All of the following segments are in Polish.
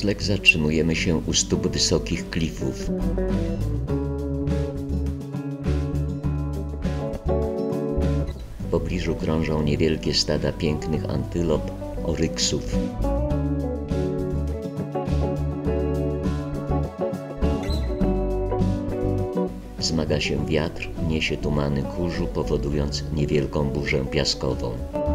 nocleg zatrzymujemy się u stóp wysokich klifów. W pobliżu krążą niewielkie stada pięknych antylop, oryksów. Wzmaga się wiatr, niesie tumany kurzu, powodując niewielką burzę piaskową.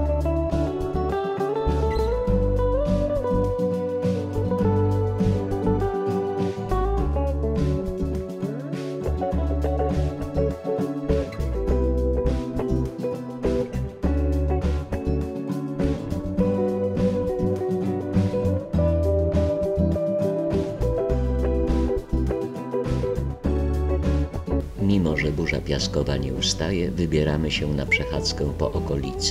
Mimo że burza piaskowa nie ustaje, wybieramy się na przechadzkę po okolicy.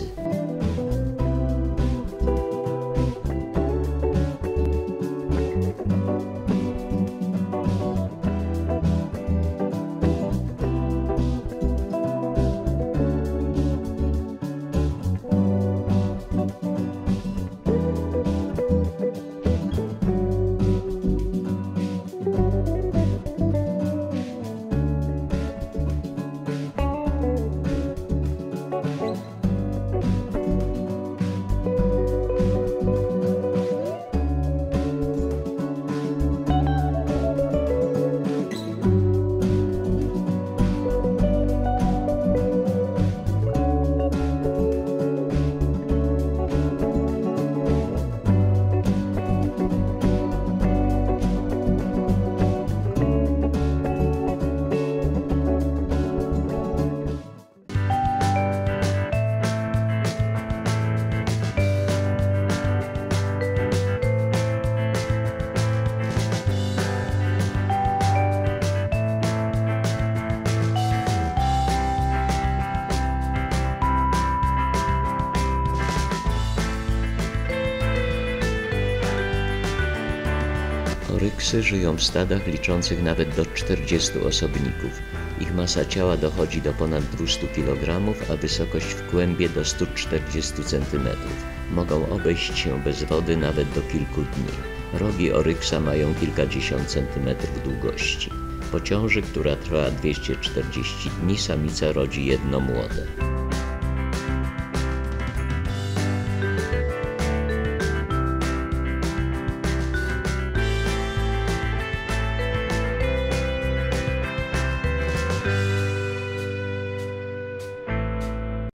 Oryksy żyją w stadach liczących nawet do 40 osobników. Ich masa ciała dochodzi do ponad 200 kg, a wysokość w kłębie do 140 cm. Mogą obejść się bez wody nawet do kilku dni. Rogi oryksa mają kilkadziesiąt centymetrów długości. Po ciąży, która trwa 240 dni, samica rodzi jedno młode.